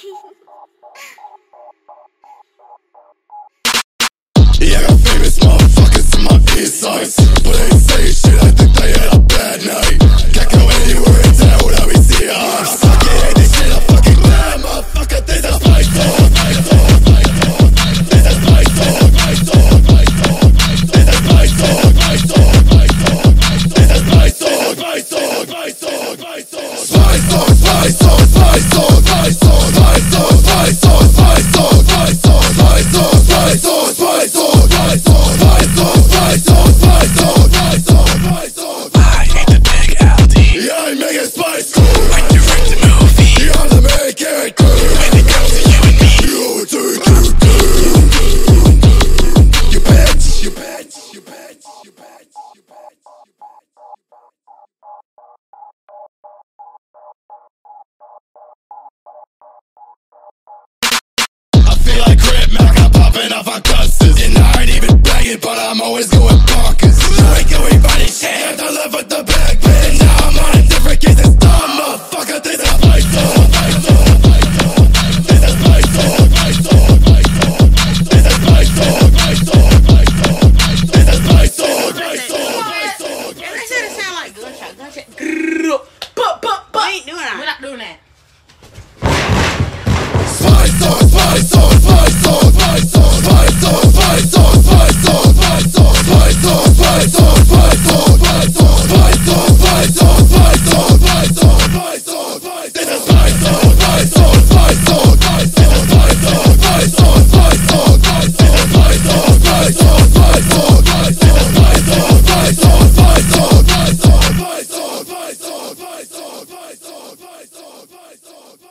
Yeah, I got famous motherfuckers in my east sides, but they ain't saying shit, I think they had a bad night. Can't go anywhere in town without me seeing I'm fucking hate this shit, I fucking die, motherfucker. This is my song, my song, my song. This is my song, my song, my song. This is my song, my song, my song. This is my song, my song, my song, my song. My song, my song, my song, my song, my song, my song, my song, my song, my song, my song, my song. I ain't the big Aldi. Yeah, I make it spice. I direct the movie. Yeah, I'm the main character. When it comes to you and me, You do. You bitch, you bitch, you bitch, you bitch, you bitch. I feel like Crip Mac, I'm popping off on cusses. And I ain't even begging, but I'm always going bonkers. You ain't going funny shit, I live with the big bitch. Now I'm on a different case, it's dumb, motherfucker. This is my song, my song, my song. This is my song, my song, my song. This is my song, my song, my song. This is my song, my song, my song. That shit sound like gunshot. Grrrr. But. We ain't doing that. We're not doing that. My song, my song, my song, my song, my song, my song, my song, my song, my song, my song, my song, my song, my song, my song, my song, my song, my song. This is my song, my song, my song, my song, my song, my song, my song, my song. This is my song, my song, my song, my song.